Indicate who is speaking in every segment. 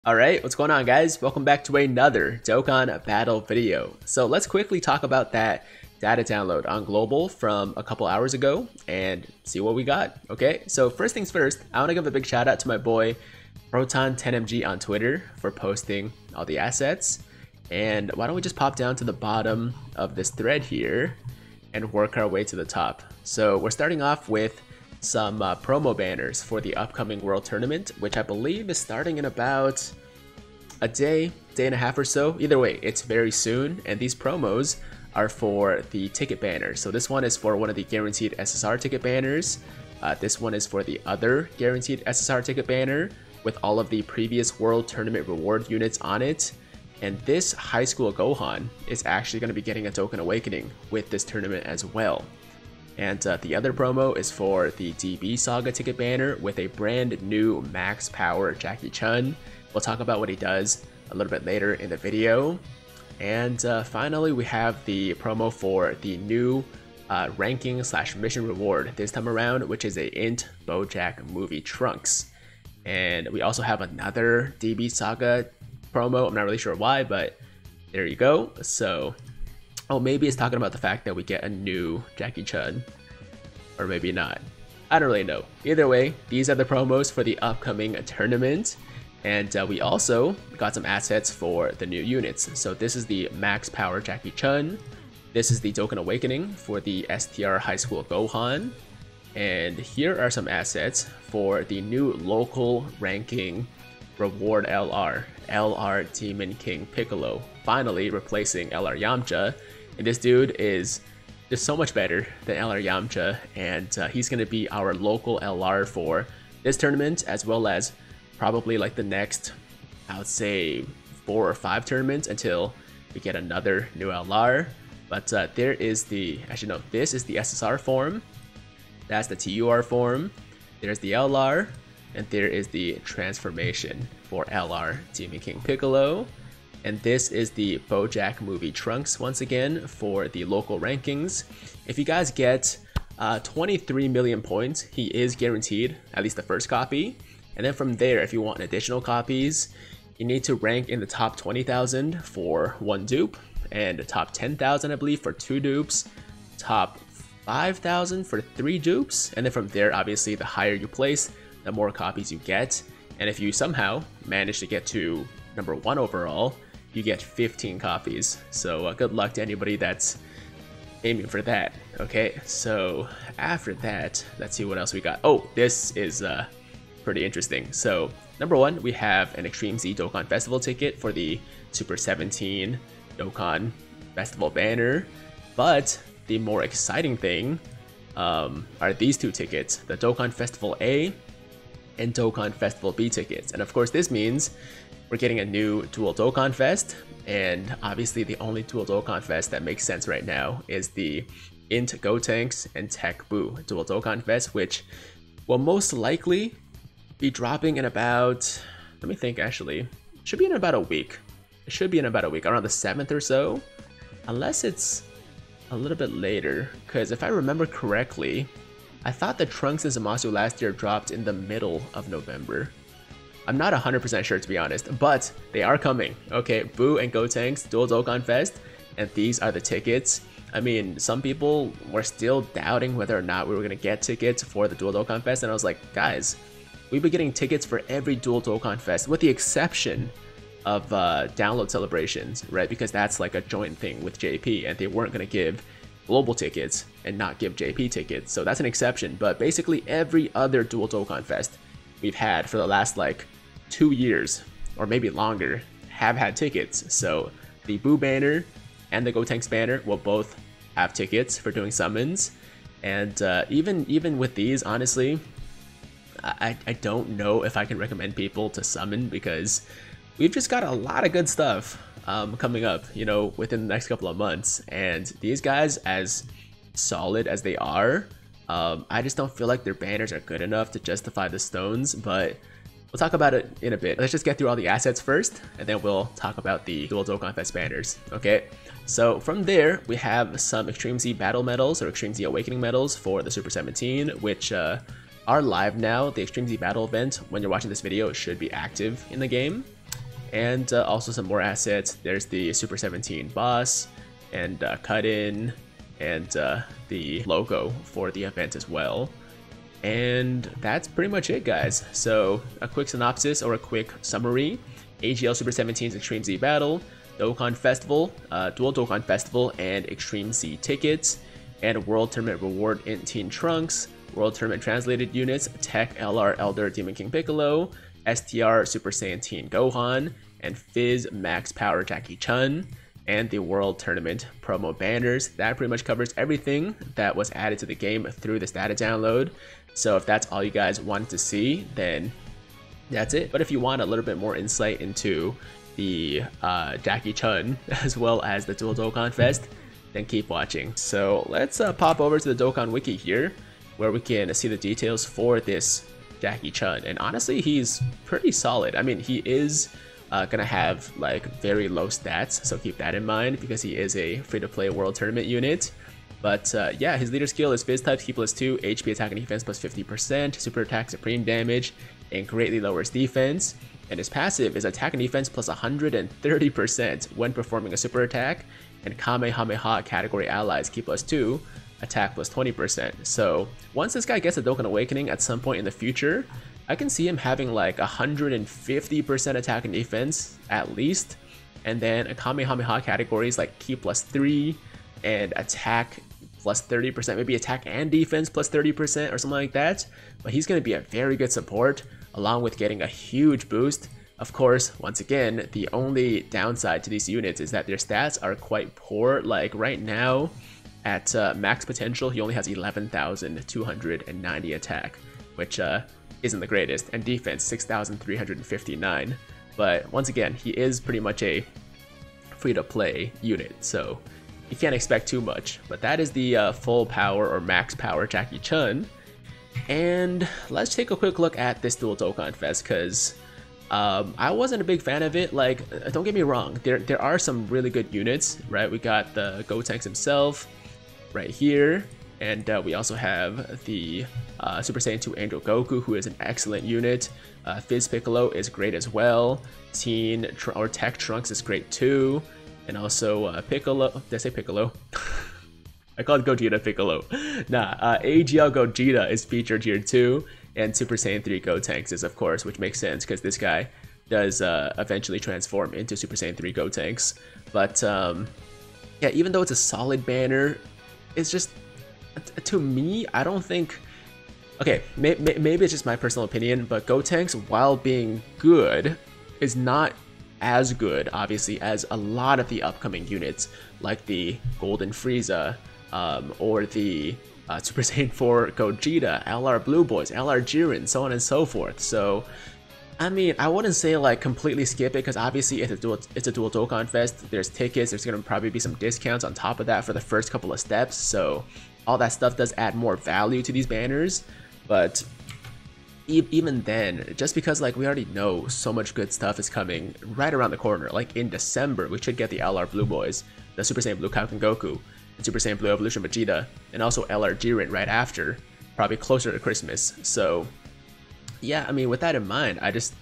Speaker 1: Alright, what's going on guys? Welcome back to another Dokkan Battle video. So let's quickly talk about that data download on Global from a couple hours ago and see what we got, okay? So first things first, I want to give a big shout out to my boy Proton10mg on Twitter for posting all the assets. And why don't we just pop down to the bottom of this thread here and work our way to the top. So we're starting off with some promo banners for the upcoming World Tournament, which I believe is starting in about a day and a half or so. Either way, it's very soon, and these promos are for the ticket banners. So this one is for one of the guaranteed SSR ticket banners. This one is for the other guaranteed SSR ticket banner with all of the previous World Tournament reward units on it. And this High School Gohan is actually going to be getting a Dokkan Awakening with this tournament as well. And the other promo is for the DB Saga ticket banner with a brand new max power Jackie Chun. We'll talk about what he does a little bit later in the video. And finally, we have the promo for the new ranking / mission reward this time around, which is a Int Bojack movie Trunks. And we also have another DB Saga promo. I'm not really sure why, but there you go. So, oh, maybe it's talking about the fact that we get a new Jackie Chun, or maybe not. I don't really know. Either way, these are the promos for the upcoming tournament. And we also got some assets for the new units. So this is the Max Power Jackie Chun. This is the Dokkan Awakening for the STR High School Gohan. And here are some assets for the new local ranking reward LR Demon King Piccolo, finally replacing LR Yamcha. And this dude is just so much better than LR Yamcha, and he's going to be our local LR for this tournament, as well as probably like the next, I would say, 4 or 5 tournaments until we get another new LR. But there is the, actually no, this is the SSR form, that's the TUR form, there's the LR, and there is the transformation for LR Demon King Piccolo. And this is the Bojack movie Trunks once again for the local rankings. If you guys get 23 million points, he is guaranteed at least the first copy. And then from there, if you want additional copies, you need to rank in the top 20,000 for 1 dupe, and the top 10,000 I believe for 2 dupes, top 5,000 for 3 dupes, and then from there, obviously the higher you place, the more copies you get. And if you somehow manage to get to number 1 overall, you get 15 copies. So good luck to anybody that's aiming for that. Okay, so after that, let's see what else we got. Oh, this is pretty interesting. So number 1, we have an Extreme Z Dokkan Festival ticket for the Super 17 Dokkan Festival banner. But the more exciting thing are these 2 tickets, the Dokkan Festival A and Dokkan Festival B tickets. And of course this means we're getting a new Dual Dokkan Fest, and obviously the only Dual Dokkan Fest that makes sense right now is the Int Gotenks and Tech Boo Dual Dokkan Fest, which will most likely be dropping in about, let me think actually, should be in about a week. It should be in about a week, around the 7th or so, unless it's a little bit later, because if I remember correctly, I thought the Trunks and Zamasu last year dropped in the middle of November. I'm not 100% sure to be honest, but they are coming. Okay, Boo and Gotenks Dual Dokkan Fest, and these are the tickets. I mean, some people were still doubting whether or not we were going to get tickets for the Dual Dokkan Fest, and I was like, guys, we've been getting tickets for every Dual Dokkan Fest, with the exception of download celebrations, right? Because that's like a joint thing with JP, and they weren't going to give global tickets and not give JP tickets, so that's an exception. But basically every other Dual Dokkan Fest we've had for the last like 2 years or maybe longer have had tickets. So the Boo banner and the Gotenks banner will both have tickets for doing summons. And even with these, honestly, I don't know if I can recommend people to summon, because we've just got a lot of good stuff coming up, you know, within the next couple of months. And these guys, as solid as they are, I just don't feel like their banners are good enough to justify the stones, but we'll talk about it in a bit. Let's just get through all the assets first, and then we'll talk about the Dual Dokkan Fest banners, okay? So from there, we have some Extreme Z Battle Medals, or Extreme Z Awakening Medals for the Super 17, which are live now. The Extreme Z Battle event, when you're watching this video, should be active in the game. and also some more assets. There's the Super 17 boss, and cut-in, and the logo for the event as well. And that's pretty much it, guys. So a quick synopsis or a quick summary: AGL Super 17's Extreme Z Battle, Dokkan Festival, Dual Dokkan Festival and Extreme Z tickets, and World Tournament Reward in Teen Trunks, World Tournament Translated Units, Tech LR Elder Demon King Piccolo, STR Super Saiyan Teen Gohan, and Fizz Max Power Jackie Chun, and the World Tournament promo banners. That pretty much covers everything that was added to the game through this data download. So if that's all you guys wanted to see, then that's it. But if you want a little bit more insight into the Jackie Chun as well as the Dual Dokkan Fest, then keep watching. So let's pop over to the Dokkan Wiki here, where we can see the details for this Jackie Chun. And honestly, he's pretty solid. I mean, he is gonna have like very low stats, so keep that in mind because he is a free-to-play World Tournament unit. But yeah, his leader skill is Fizz type, Ki +2, HP attack and defense plus 50%, super attack supreme damage, and greatly lowers defense. And his passive is attack and defense plus 130% when performing a super attack, and Kamehameha category allies Ki +2, attack plus 20%. So once this guy gets a Dokkan Awakening at some point in the future, I can see him having like 150% attack and defense at least, and then a Kamehameha categories like Ki +3 and attack plus 30%, maybe attack and defense plus 30% or something like that. But he's going to be a very good support, along with getting a huge boost. Of course, once again, the only downside to these units is that their stats are quite poor. Like right now, at max potential, he only has 11,290 attack, which isn't the greatest, and defense 6,359. But once again, he is pretty much a free-to-play unit, so you can't expect too much. But that is the full power or max power Jackie Chun. And let's take a quick look at this Dual Dokkan Fest, because I wasn't a big fan of it. Like, don't get me wrong, there are some really good units, right? We got the Gotenks himself right here, and we also have the Super Saiyan 2 Angel Goku, who is an excellent unit. Fizz Piccolo is great as well. Tech Trunks is great too. And also Piccolo, did I say Piccolo? I called Gogeta Piccolo. Nah, AGL Gogeta is featured here too. And Super Saiyan 3 Gotenks is, of course, which makes sense because this guy does eventually transform into Super Saiyan 3 Gotenks. But yeah, even though it's a solid banner, it's just, to me, I don't think, okay, maybe it's just my personal opinion, but Gotenks, while being good, is not as good, obviously, as a lot of the upcoming units, like the Golden Frieza, or the Super Saiyan 4 Gogeta, LR Blue Boys, LR Jiren, so on and so forth. So, I mean, I wouldn't say like completely skip it, because obviously it's a dual Dokkan Fest. There's tickets, there's gonna probably be some discounts on top of that for the first couple of steps, so all that stuff does add more value to these banners. But even then, just because like we already know so much good stuff is coming right around the corner, like in December we should get the LR Blue Boys, the Super Saiyan Blue Kaioken Goku, and Super Saiyan Blue Evolution Vegeta, and also LR Jiren right after, probably closer to Christmas. So yeah, I mean, with that in mind,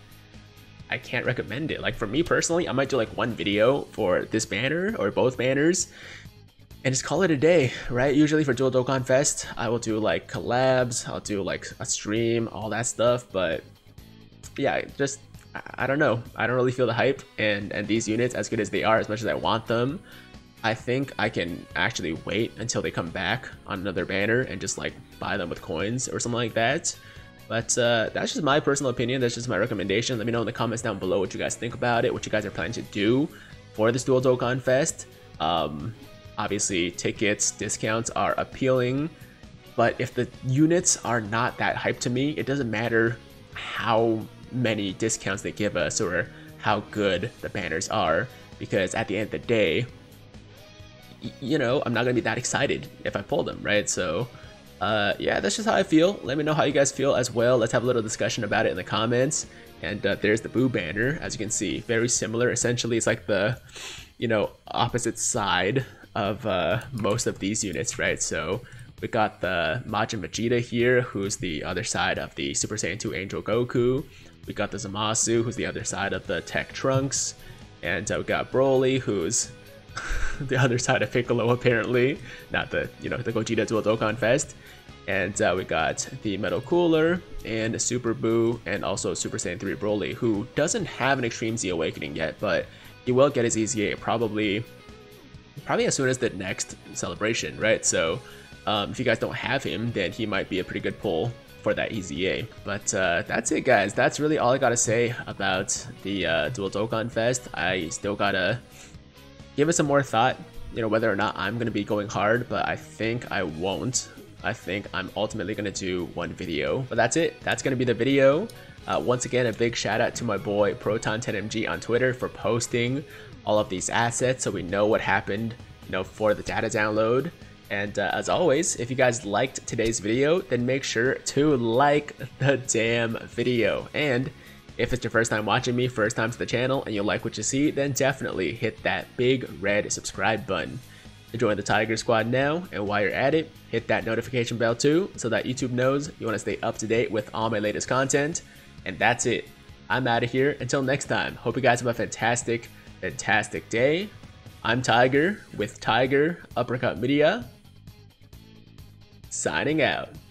Speaker 1: I can't recommend it. Like for me personally, I might do like one video for this banner or both banners and just call it a day, right? Usually for Dual Dokkan Fest, I will do like collabs, I'll do like a stream, all that stuff. But yeah, just, I don't know. I don't really feel the hype, and these units, as good as they are, as much as I want them, I think I can actually wait until they come back on another banner and just like buy them with coins or something like that. But that's just my personal opinion, that's just my recommendation. Let me know in the comments down below what you guys think about it, what you guys are planning to do for this Dual Dokkan Fest. Obviously, tickets, discounts are appealing, but if the units are not that hyped to me, it doesn't matter how many discounts they give us or how good the banners are, because at the end of the day, you know, I'm not gonna be that excited if I pull them, right? So yeah, that's just how I feel. Let me know how you guys feel as well. Let's have a little discussion about it in the comments. And there's the Boo banner, as you can see, very similar. Essentially, it's like the, you know, opposite side of most of these units, right? So we got the Majin Vegeta here, who's the other side of the Super Saiyan 2 Angel Goku. We got the Zamasu, who's the other side of the Tech Trunks. And we got Broly, who's the other side of Piccolo apparently. Not the, the Gogeta Dual Dokkan Fest. And we got the Metal Cooler, and Super Buu, and also Super Saiyan 3 Broly, who doesn't have an Extreme Z Awakening yet, but he will get his EZA probably as soon as the next celebration, right? So if you guys don't have him, then he might be a pretty good pull for that EZA. But that's it, guys. That's really all I gotta say about the Dual Dokkan Fest. I still gotta give it some more thought, whether or not I'm gonna be going hard, but I think I won't. I think I'm ultimately gonna do one video. But that's it. That's gonna be the video. Once again, a big shout out to my boy Proton10mg on Twitter for posting all of these assets so we know what happened, for the data download. And as always, if you guys liked today's video, then make sure to like the damn video. And if it's your first time watching me, first time to the channel, and you like what you see, then definitely hit that big red subscribe button. Join the Tiger Squad now, and while you're at it, hit that notification bell too, so that YouTube knows you want to stay up to date with all my latest content. And that's it. I'm out of here. Until next time, hope you guys have a fantastic day. I'm Tiger with Tiger Uppercut Media, signing out.